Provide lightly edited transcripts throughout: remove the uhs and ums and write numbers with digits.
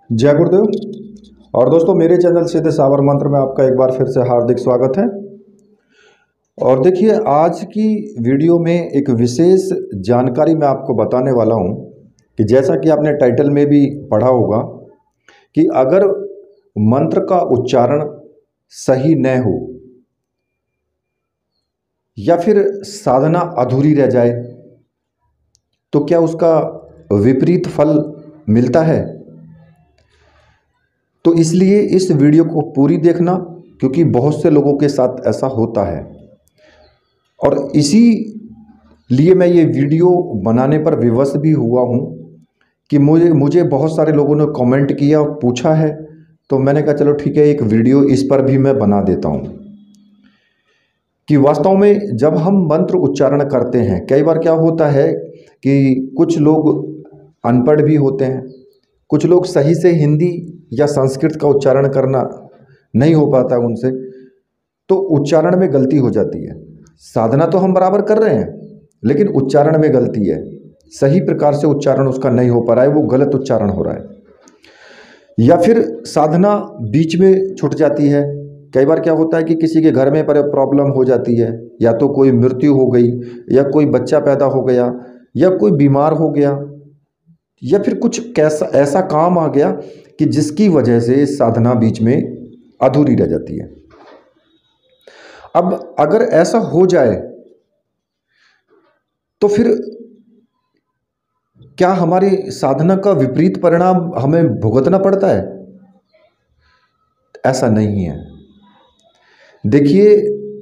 जय गुरुदेव। और दोस्तों, मेरे चैनल सीधे सावर मंत्र में आपका एक बार फिर से हार्दिक स्वागत है। और देखिए, आज की वीडियो में एक विशेष जानकारी मैं आपको बताने वाला हूं कि जैसा कि आपने टाइटल में भी पढ़ा होगा कि अगर मंत्र का उच्चारण सही न हो या फिर साधना अधूरी रह जाए तो क्या उसका विपरीत फल मिलता है। तो इसलिए इस वीडियो को पूरी देखना, क्योंकि बहुत से लोगों के साथ ऐसा होता है। और इसी लिए मैं ये वीडियो बनाने पर विवश भी हुआ हूँ कि मुझे बहुत सारे लोगों ने कमेंट किया और पूछा है, तो मैंने कहा चलो ठीक है, एक वीडियो इस पर भी मैं बना देता हूँ कि वास्तव में जब हम मंत्र उच्चारण करते हैं, कई बार क्या होता है कि कुछ लोग अनपढ़ भी होते हैं, कुछ लोग सही से हिंदी या संस्कृत का उच्चारण करना नहीं हो पाता उनसे, तो उच्चारण में गलती हो जाती है। साधना तो हम बराबर कर रहे हैं, लेकिन उच्चारण में गलती है, सही प्रकार से उच्चारण उसका नहीं हो पा रहा है, वो गलत उच्चारण हो रहा है। या फिर साधना बीच में छूट जाती है। कई बार क्या होता है कि किसी के घर में पर प्रॉब्लम हो जाती है, या तो कोई मृत्यु हो गई, या कोई बच्चा पैदा हो गया, या कोई बीमार हो गया, या फिर कुछ कैसा ऐसा काम आ गया कि जिसकी वजह से साधना बीच में अधूरी रह जाती है। अब अगर ऐसा हो जाए तो फिर क्या हमारी साधना का विपरीत परिणाम हमें भुगतना पड़ता है? ऐसा नहीं है। देखिए,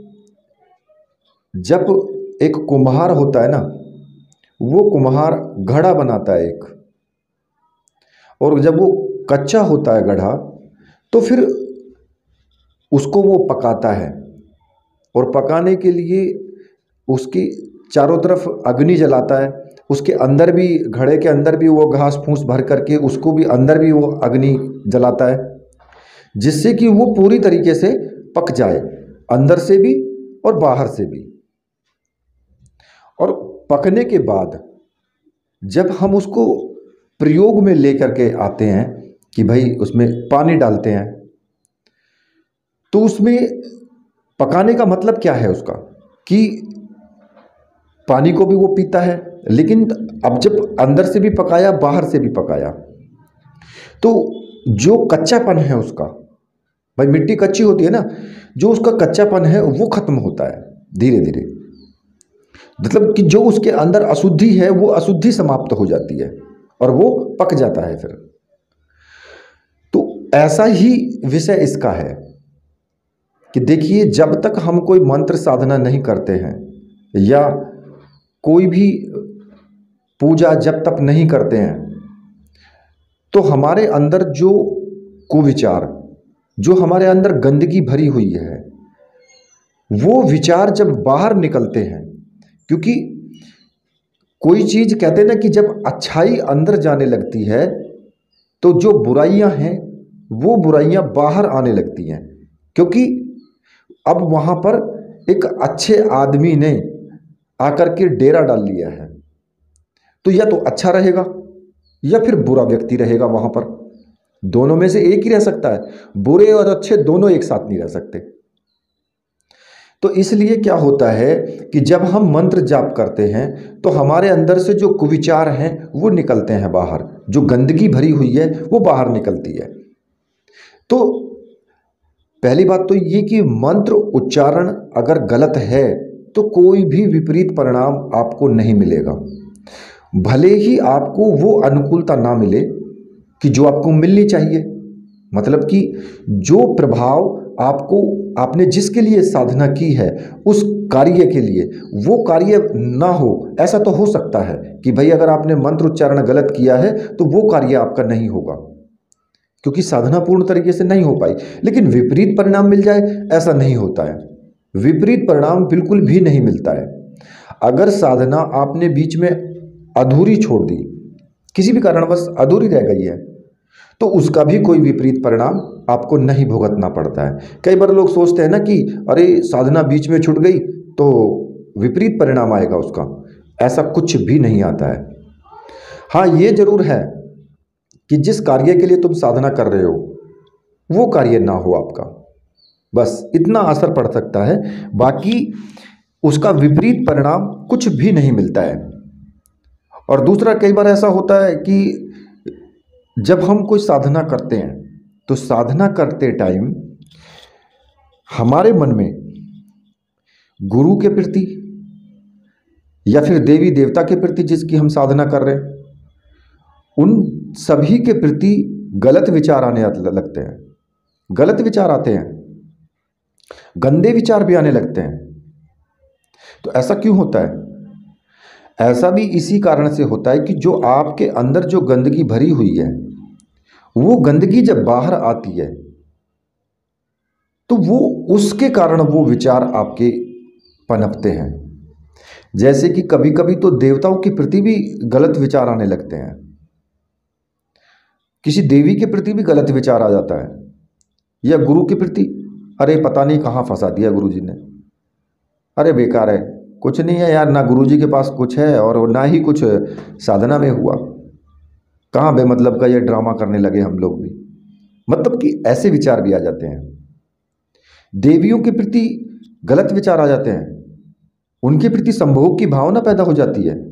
जब एक कुम्हार होता है ना, वो कुम्हार घड़ा बनाता है एक, और जब वो कच्चा होता है घड़ा, तो फिर उसको वो पकाता है, और पकाने के लिए उसकी चारों तरफ अग्नि जलाता है। उसके अंदर भी, घड़े के अंदर भी वो घास फूस भर करके उसको भी अंदर भी वो अग्नि जलाता है, जिससे कि वो पूरी तरीके से पक जाए, अंदर से भी और बाहर से भी। और पकने के बाद जब हम उसको प्रयोग में लेकर के आते हैं कि भाई उसमें पानी डालते हैं, तो उसमें पकाने का मतलब क्या है उसका, कि पानी को भी वो पीता है, लेकिन अब जब अंदर से भी पकाया, बाहर से भी पकाया, तो जो कच्चापन है उसका, भाई मिट्टी कच्ची होती है ना, जो उसका कच्चापन है वो खत्म होता है धीरे धीरे। मतलब कि जो उसके अंदर अशुद्धि है वो अशुद्धि समाप्त हो जाती है और वो पक जाता है फिर। तो ऐसा ही विषय इसका है कि देखिए, जब तक हम कोई मंत्र साधना नहीं करते हैं या कोई भी पूजा जब तक नहीं करते हैं, तो हमारे अंदर जो कुविचार, जो हमारे अंदर गंदगी भरी हुई है, वो विचार जब बाहर निकलते हैं, क्योंकि कोई चीज़ कहते हैं ना कि जब अच्छाई अंदर जाने लगती है तो जो बुराइयां हैं वो बुराइयां बाहर आने लगती हैं, क्योंकि अब वहाँ पर एक अच्छे आदमी ने आकर के डेरा डाल लिया है, तो या तो अच्छा रहेगा या फिर बुरा व्यक्ति रहेगा वहाँ पर। दोनों में से एक ही रह सकता है, बुरे और अच्छे दोनों एक साथ नहीं रह सकते। तो इसलिए क्या होता है कि जब हम मंत्र जाप करते हैं तो हमारे अंदर से जो कुविचार हैं वो निकलते हैं बाहर, जो गंदगी भरी हुई है वो बाहर निकलती है। तो पहली बात तो ये कि मंत्र उच्चारण अगर गलत है तो कोई भी विपरीत परिणाम आपको नहीं मिलेगा, भले ही आपको वो अनुकूलता ना मिले कि जो आपको मिलनी चाहिए। मतलब कि जो प्रभाव आपको, आपने जिसके लिए साधना की है उस कार्य के लिए, वो कार्य ना हो, ऐसा तो हो सकता है कि भाई अगर आपने मंत्र उच्चारण गलत किया है तो वो कार्य आपका नहीं होगा, क्योंकि साधना पूर्ण तरीके से नहीं हो पाई। लेकिन विपरीत परिणाम मिल जाए, ऐसा नहीं होता है। विपरीत परिणाम बिल्कुल भी नहीं मिलता है। अगर साधना आपने बीच में अधूरी छोड़ दी, किसी भी कारणवश अधूरी रह गई है, तो उसका भी कोई विपरीत परिणाम आपको नहीं भुगतना पड़ता है। कई बार लोग सोचते हैं ना कि अरे साधना बीच में छूट गई तो विपरीत परिणाम आएगा उसका, ऐसा कुछ भी नहीं आता है। हाँ, ये जरूर है कि जिस कार्य के लिए तुम साधना कर रहे हो वो कार्य ना हो आपका, बस इतना असर पड़ सकता है। बाकी उसका विपरीत परिणाम कुछ भी नहीं मिलता है। और दूसरा, कई बार ऐसा होता है कि जब हम कोई साधना करते हैं तो साधना करते टाइम हमारे मन में गुरु के प्रति या फिर देवी देवता के प्रति जिसकी हम साधना कर रहे हैं, उन सभी के प्रति गलत विचार आने लगते हैं, गलत विचार आते हैं, गंदे विचार भी आने लगते हैं। तो ऐसा क्यों होता है? ऐसा भी इसी कारण से होता है कि जो आपके अंदर जो गंदगी भरी हुई है, वो गंदगी जब बाहर आती है तो वो उसके कारण वो विचार आपके पनपते हैं। जैसे कि कभी कभी तो देवताओं के प्रति भी गलत विचार आने लगते हैं, किसी देवी के प्रति भी गलत विचार आ जाता है, या गुरु के प्रति, अरे पता नहीं कहाँ फंसा दिया गुरु जी ने, अरे बेकार है, कुछ नहीं है यार, ना गुरु जी के पास कुछ है और ना ही कुछ साधना में हुआ, कहाँ बेमतलब का ये ड्रामा करने लगे हम लोग भी। मतलब कि ऐसे विचार भी आ जाते हैं। देवियों के प्रति गलत विचार आ जाते हैं, उनके प्रति संभोग की भावना पैदा हो जाती है।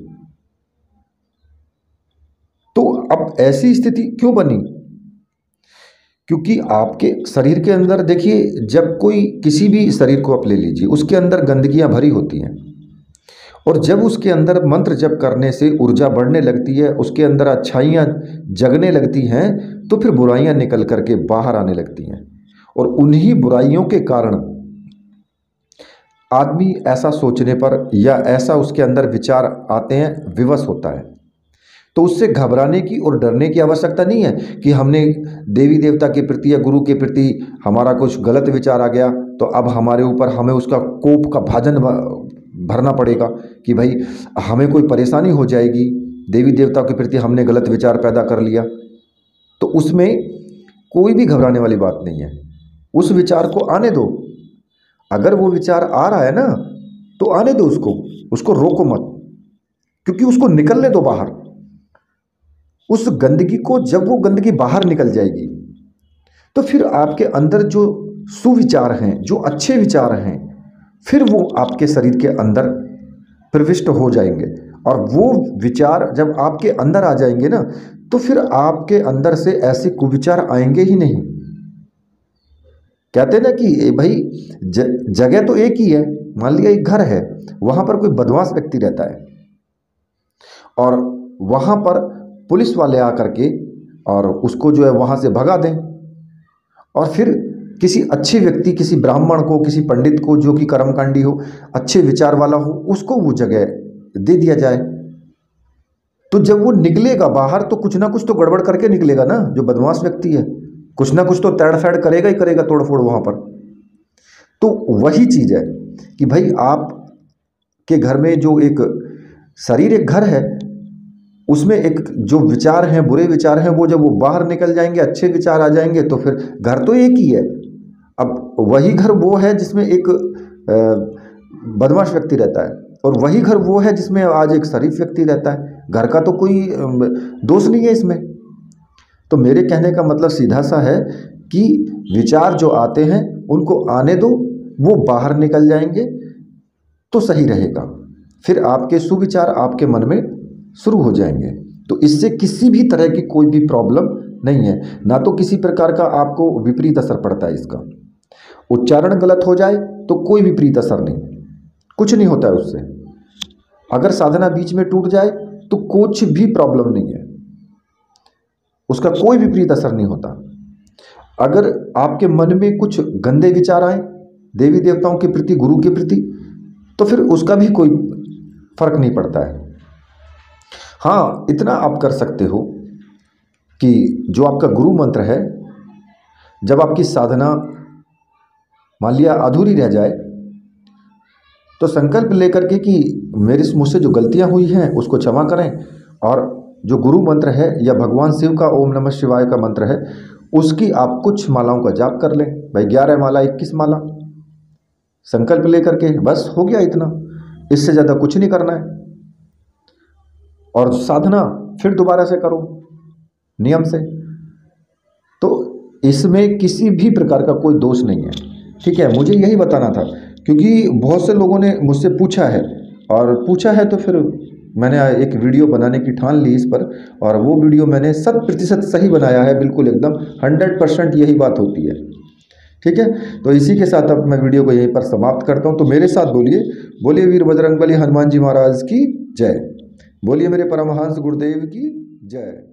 तो अब ऐसी स्थिति क्यों बनी? क्योंकि आपके शरीर के अंदर देखिए, जब कोई किसी भी शरीर को आप ले लीजिए, उसके अंदर गंदगियां भरी होती हैं, और जब उसके अंदर मंत्र जप करने से ऊर्जा बढ़ने लगती है, उसके अंदर अच्छाइयाँ जगने लगती हैं, तो फिर बुराइयाँ निकल करके बाहर आने लगती हैं। और उन्हीं बुराइयों के कारण आदमी ऐसा सोचने पर या ऐसा उसके अंदर विचार आते हैं, विवश होता है। तो उससे घबराने की और डरने की आवश्यकता नहीं है कि हमने देवी देवता के प्रति या गुरु के प्रति हमारा कुछ गलत विचार आ गया तो अब हमारे ऊपर हमें उसका कोप का भाजन भरना पड़ेगा कि भाई हमें कोई परेशानी हो जाएगी, देवी देवता के प्रति हमने गलत विचार पैदा कर लिया। तो उसमें कोई भी घबराने वाली बात नहीं है। उस विचार को आने दो, अगर वो विचार आ रहा है ना तो आने दो, उसको रोको मत, क्योंकि उसको निकलने दो बाहर। उस गंदगी को, जब वो गंदगी बाहर निकल जाएगी तो फिर आपके अंदर जो सुविचार हैं, जो अच्छे विचार हैं, फिर वो आपके शरीर के अंदर प्रविष्ट हो जाएंगे। और वो विचार जब आपके अंदर आ जाएंगे ना, तो फिर आपके अंदर से ऐसे कुविचार आएंगे ही नहीं। कहते हैं ना कि भाई जगह तो एक ही है, मान लिया एक घर है, वहां पर कोई बदमाश व्यक्ति रहता है और वहां पर पुलिस वाले आकर के और उसको जो है वहां से भगा दें, और फिर किसी अच्छे व्यक्ति, किसी ब्राह्मण को, किसी पंडित को जो कि कर्मकांडी हो, अच्छे विचार वाला हो, उसको वो जगह दे दिया जाए। तो जब वो निकलेगा बाहर तो कुछ ना कुछ तो गड़बड़ करके निकलेगा ना। जो बदमाश व्यक्ति है कुछ ना कुछ तो तैड़-फैड़ करेगा ही करेगा, तोड़-फोड़ वहां पर। तो वही चीज है कि भाई आप के घर में जो एक शरीर, एक घर है, उसमें एक जो विचार हैं, बुरे विचार हैं, वो जब वो बाहर निकल जाएंगे, अच्छे विचार आ जाएंगे, तो फिर घर तो एक ही है। अब वही घर वो है जिसमें एक बदमाश व्यक्ति रहता है, और वही घर वो है जिसमें आज एक शरीफ व्यक्ति रहता है। घर का तो कोई दोष नहीं है इसमें। तो मेरे कहने का मतलब सीधा सा है कि विचार जो आते हैं उनको आने दो, वो बाहर निकल जाएंगे तो सही रहेगा। फिर आपके सुविचार आपके मन में शुरू हो जाएंगे। तो इससे किसी भी तरह की कोई भी प्रॉब्लम नहीं है, ना तो किसी प्रकार का आपको विपरीत असर पड़ता है इसका। उच्चारण गलत हो जाए तो कोई विपरीत असर नहीं, कुछ नहीं होता है उससे। अगर साधना बीच में टूट जाए तो कुछ भी प्रॉब्लम नहीं है, उसका कोई विपरीत असर नहीं होता। अगर आपके मन में कुछ गंदे विचार आए देवी देवताओं के प्रति, गुरु के प्रति, तो फिर उसका भी कोई फर्क नहीं पड़ता है। हाँ, इतना आप कर सकते हो कि जो आपका गुरु मंत्र है, जब आपकी साधना मान लिया अधूरी रह जाए तो संकल्प लेकर के कि मुझसे जो गलतियां हुई हैं उसको क्षमा करें, और जो गुरु मंत्र है या भगवान शिव का ओम नमः शिवाय का मंत्र है, उसकी आप कुछ मालाओं का जाप कर लें। भाई 11 माला, 21 माला संकल्प लेकर के, बस हो गया इतना, इससे ज़्यादा कुछ नहीं करना है। और साधना फिर दोबारा से करो। नियम से। तो इसमें किसी भी प्रकार का कोई दोष नहीं है, ठीक है। मुझे यही बताना था, क्योंकि बहुत से लोगों ने मुझसे पूछा है, और पूछा है तो फिर मैंने एक वीडियो बनाने की ठान ली इस पर, और वो वीडियो मैंने 100% सही बनाया है, बिल्कुल एकदम 100% यही बात होती है, ठीक है। तो इसी के साथ अब मैं वीडियो को यहीं पर समाप्त करता हूँ। तो मेरे साथ बोलिए, बोलिए वीर बजरंगबली हनुमान जी महाराज की जय, बोलिए मेरे परमहंस गुरुदेव की जय।